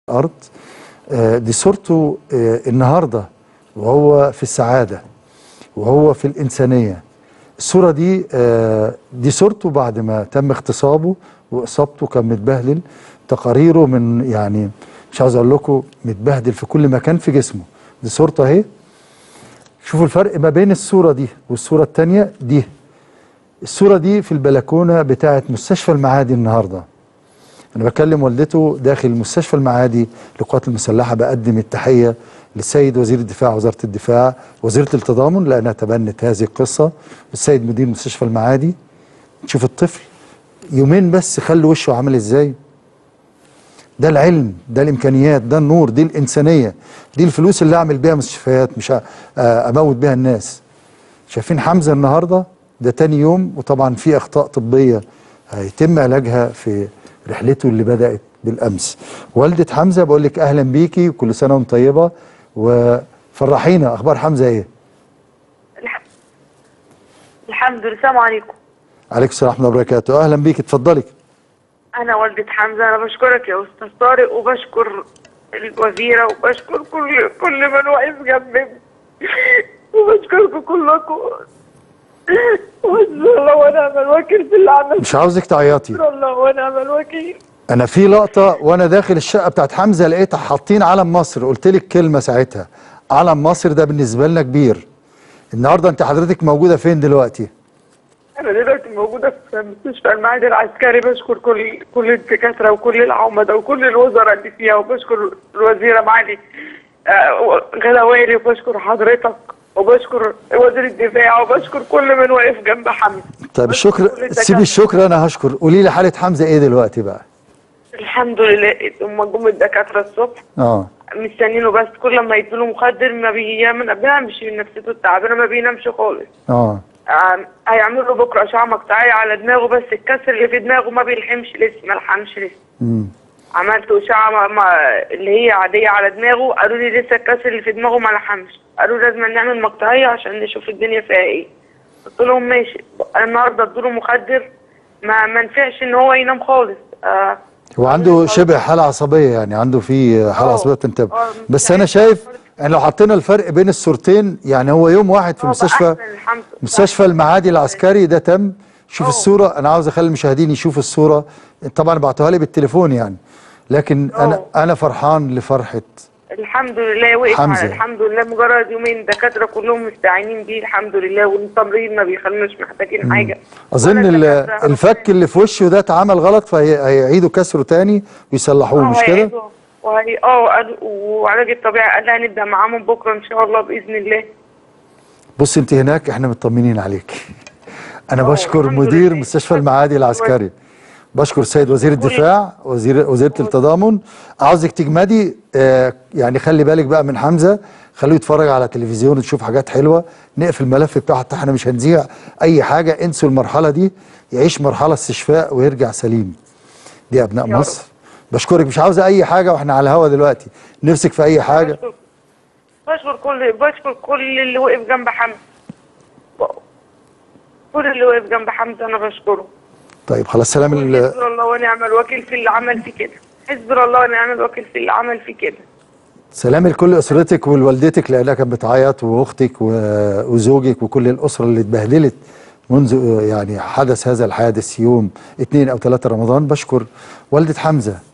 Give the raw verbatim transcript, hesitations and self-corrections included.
الارض. دي صورته النهارده وهو في السعاده وهو في الانسانيه. الصوره دي دي صورته بعد ما تم اغتصابه واصابته، كان متبهدل، تقاريره من يعني مش عاوز اقول لكم متبهدل في كل مكان في جسمه. دي صورته اهي. شوفوا الفرق ما بين الصوره دي والصوره الثانيه. دي الصوره دي في البلكونه بتاعه مستشفى المعادي النهارده. انا بكلم والدته داخل مستشفى المعادي للقوات المسلحه، بقدم التحيه للسيد وزير الدفاع، وزاره الدفاع، وزيره التضامن لانها تبنت هذه القصه، والسيد مدير مستشفى المعادي. تشوف الطفل يومين بس خلوا وشه عامل ازاي. ده العلم، ده الامكانيات، ده النور، دي الانسانيه، دي الفلوس اللي اعمل بيها مستشفيات مش اموت بيها الناس. شايفين حمزه النهارده ده تاني يوم، وطبعا في اخطاء طبيه هيتم علاجها في رحلته اللي بدات بالامس. والده حمزه بقول لك اهلا بيكي وكل سنه وانت طيبه، وفرحينا. اخبار حمزه ايه؟ الحمد لله. السلام عليكم. عليكم السلام ورحمه الله وبركاته. اهلا بيكي، اتفضلي. انا والده حمزه. انا بشكرك يا استاذ طارق، وبشكر الوزيره، وبشكر كل كل من واقف جنبي، وبشكركم كلكم. وحسبي الله ونعم الوكيل في اللي عملته. مش عاوزك تعيطي. حسبي الله ونعم الوكيل. انا في لقطه وانا داخل الشقه بتاعت حمزه لقيتها حاطين علم مصر، قلت لك كلمه ساعتها، علم مصر ده بالنسبه لنا كبير. النهارده انت حضرتك موجوده فين دلوقتي؟ انا دلوقتي موجوده في مستشفى المعادي العسكري. بشكر كل كل الدكاتره وكل العمده وكل الوزراء اللي فيها، وبشكر الوزيره معالي غلاويري، وبشكر حضرتك، وبشكر وزير الدفاع، وبشكر كل من واقف جنب حمزه. طيب الشكر، سيبي الشكر انا هشكر. قولي لي حاله حمزه ايه دلوقتي بقى؟ الحمد لله. هم جم الدكاتره الصبح اه مستنينه، بس كل ما يدوا له مخدر ما بينامش، نفسيته تعبانه ما بينامش خالص. اه هيعملوا له بكره اشعه مقطعيه على دماغه، بس الكسر اللي في دماغه ما بيلحمش لسه، ما لحمش لسه. امم عملت اشعه ما ما اللي هي عاديه على دماغه، قالوا لي لسه الكسر اللي في دماغه ما لحمش، قالوا لازم نعمل مقطعيه عشان نشوف الدنيا فيها ايه. قلت لهم ماشي. النهارده ادوا له مخدر ما ما نفعش ان هو ينام خالص. آه هو عنده شبه حاله عصبيه، يعني عنده في حاله عصبيه بتنتبه. بس انا شايف يعني لو حطينا الفرق بين الصورتين، يعني هو يوم واحد في مستشفى مستشفى المعادي العسكري ده تم. شوف أوه. الصوره، انا عاوز اخلي المشاهدين يشوفوا الصوره، طبعا بعتوها لي بالتليفون يعني، لكن أوه. انا انا فرحان لفرحه. الحمد لله وقف على الحمد لله. مجرد يومين الدكاتره كلهم مستعينين بيه الحمد لله، والتمريض ما بيخلوناش محتاجين مم. حاجه. اظن الفك اللي في وشه ده اتعمل غلط، فهيعيدوا كسره تاني ويصلحوه، مش كده؟ وهي اه وعلاج الطبيعي قال هنبدا معاه من بكره ان شاء الله باذن الله. بص انت هناك احنا مطمنين عليك. انا بشكر مدير مستشفى المعادي العسكري، بشكر السيد وزير الدفاع، وزير وزيره التضامن. عاوزك تجمدي آه يعني خلي بالك بقى من حمزه، خليه يتفرج على تلفزيون وتشوف حاجات حلوه. نقفل الملف بتاعه حتى احنا مش هنذيع اي حاجه، انسوا المرحله دي، يعيش مرحله استشفاء ويرجع سليم. دي ابناء مصر. بشكرك. مش عاوزه اي حاجه واحنا على الهوا دلوقتي، نفسك في اي حاجه؟ بشكر, بشكر كل بشكر كل اللي وقف جنب حمزه، كل اللي وقف جنب حمزه انا بشكره. طيب خلاص. سلام. حسبي الله ونعم الوكيل في اللي عمل في كده، حسبي الله ونعم الوكيل في اللي عمل في كده. سلام لكل اسرتك ولوالدتك لانها كانت بتعيط، واختك وزوجك وكل الاسره اللي اتبهدلت منذ يعني حدث هذا الحادث يوم اثنين او ثلاثة رمضان. بشكر والده حمزه.